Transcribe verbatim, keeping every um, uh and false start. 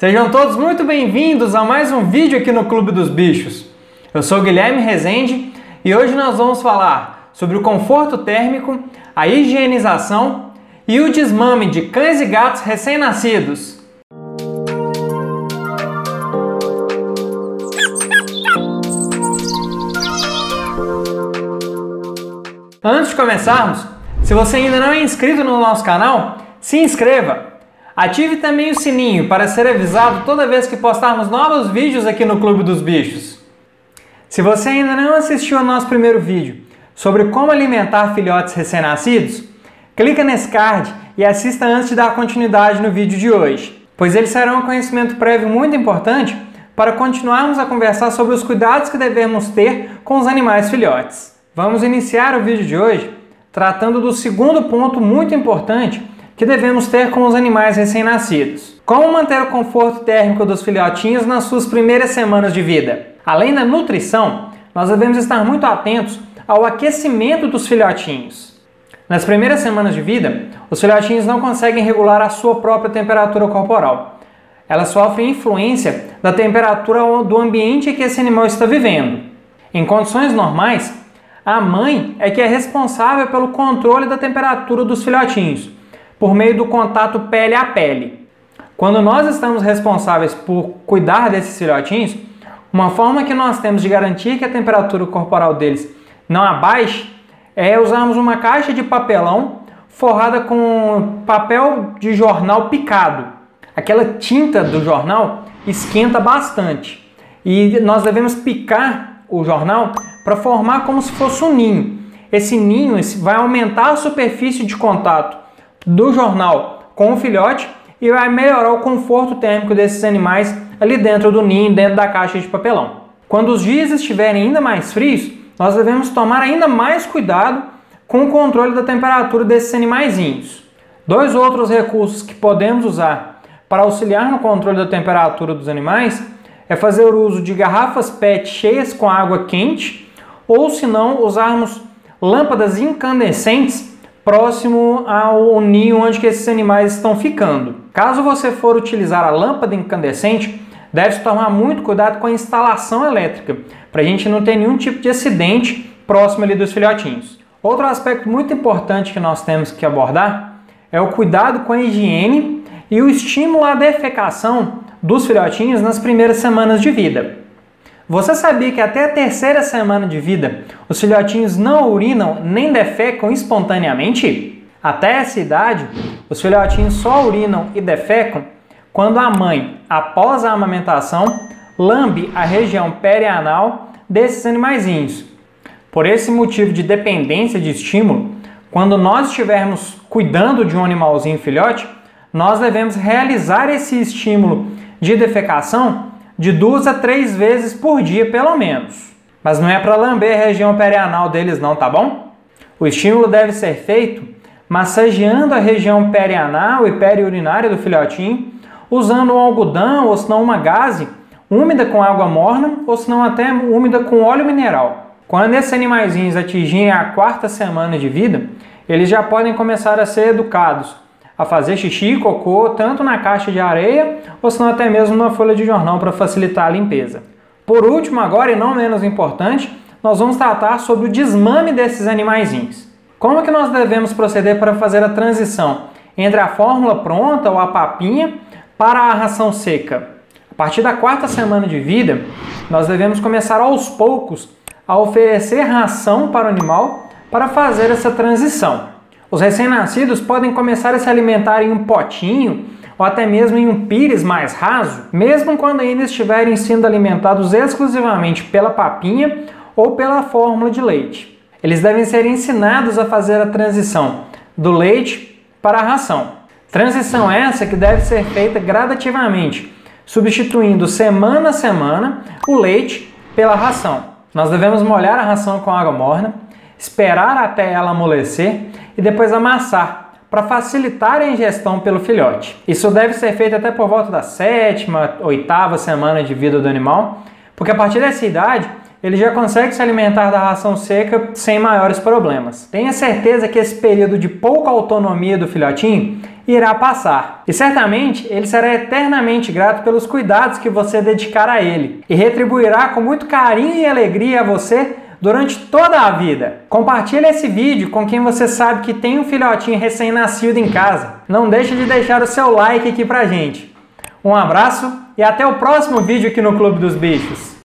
Sejam todos muito bem-vindos a mais um vídeo aqui no Clube dos Bichos. Eu sou o Guilherme Rezende e hoje nós vamos falar sobre o conforto térmico, a higienização e o desmame de cães e gatos recém-nascidos. Antes de começarmos, se você ainda não é inscrito no nosso canal, se inscreva! Ative também o sininho para ser avisado toda vez que postarmos novos vídeos aqui no Clube dos Bichos. Se você ainda não assistiu ao nosso primeiro vídeo sobre como alimentar filhotes recém-nascidos, clica nesse card e assista antes de dar continuidade no vídeo de hoje, pois eles serão um conhecimento prévio muito importante para continuarmos a conversar sobre os cuidados que devemos ter com os animais filhotes. Vamos iniciar o vídeo de hoje tratando do segundo ponto muito importante que devemos ter com os animais recém-nascidos. Como manter o conforto térmico dos filhotinhos nas suas primeiras semanas de vida? Além da nutrição, nós devemos estar muito atentos ao aquecimento dos filhotinhos. Nas primeiras semanas de vida, os filhotinhos não conseguem regular a sua própria temperatura corporal. Elas sofrem influência da temperatura do ambiente em que esse animal está vivendo. Em condições normais, a mãe é que é responsável pelo controle da temperatura dos filhotinhos, por meio do contato pele a pele. Quando nós estamos responsáveis por cuidar desses filhotinhos, uma forma que nós temos de garantir que a temperatura corporal deles não abaixe é usarmos uma caixa de papelão forrada com papel de jornal picado. Aquela tinta do jornal esquenta bastante e nós devemos picar o jornal para formar como se fosse um ninho. Esse ninho vai aumentar a superfície de contato do jornal com o filhote e vai melhorar o conforto térmico desses animais ali dentro do ninho, dentro da caixa de papelão. Quando os dias estiverem ainda mais frios, nós devemos tomar ainda mais cuidado com o controle da temperatura desses animaizinhos. Dois outros recursos que podemos usar para auxiliar no controle da temperatura dos animais é fazer o uso de garrafas P E T cheias com água quente ou, se não, usarmos lâmpadas incandescentes próximo ao ninho onde que esses animais estão ficando. Caso você for utilizar a lâmpada incandescente, deve-se tomar muito cuidado com a instalação elétrica, para a gente não ter nenhum tipo de acidente próximo ali dos filhotinhos. Outro aspecto muito importante que nós temos que abordar é o cuidado com a higiene e o estímulo à defecação dos filhotinhos nas primeiras semanas de vida. Você sabia que até a terceira semana de vida os filhotinhos não urinam nem defecam espontaneamente? Até essa idade, os filhotinhos só urinam e defecam quando a mãe, após a amamentação, lambe a região perianal desses animaizinhos. Por esse motivo de dependência de estímulo, quando nós estivermos cuidando de um animalzinho filhote, nós devemos realizar esse estímulo de defecação de duas a três vezes por dia, pelo menos. Mas não é para lamber a região perianal deles não, tá bom? O estímulo deve ser feito massageando a região perianal e periurinária do filhotinho, usando um algodão ou se não uma gaze úmida com água morna ou se não até úmida com óleo mineral. Quando esses animaizinhos atingirem a quarta semana de vida, eles já podem começar a ser educados a fazer xixi e cocô tanto na caixa de areia ou se não até mesmo numa folha de jornal para facilitar a limpeza. Por último, agora e não menos importante, nós vamos tratar sobre o desmame desses animaizinhos. Como é que nós devemos proceder para fazer a transição entre a fórmula pronta ou a papinha para a ração seca? A partir da quarta semana de vida, nós devemos começar aos poucos a oferecer ração para o animal para fazer essa transição. Os recém-nascidos podem começar a se alimentar em um potinho ou até mesmo em um pires mais raso, mesmo quando ainda estiverem sendo alimentados exclusivamente pela papinha ou pela fórmula de leite. Eles devem ser ensinados a fazer a transição do leite para a ração. Transição essa que deve ser feita gradativamente, substituindo semana a semana o leite pela ração. Nós devemos molhar a ração com água morna, esperar até ela amolecer e depois amassar para facilitar a ingestão pelo filhote. Isso deve ser feito até por volta da sétima, oitava semana de vida do animal, porque a partir dessa idade ele já consegue se alimentar da ração seca sem maiores problemas. Tenha certeza que esse período de pouca autonomia do filhotinho irá passar. E certamente ele será eternamente grato pelos cuidados que você dedicar a ele e retribuirá com muito carinho e alegria a você durante toda a vida. Compartilhe esse vídeo com quem você sabe que tem um filhotinho recém-nascido em casa. Não deixe de deixar o seu like aqui pra gente. Um abraço e até o próximo vídeo aqui no Clube dos Bichos.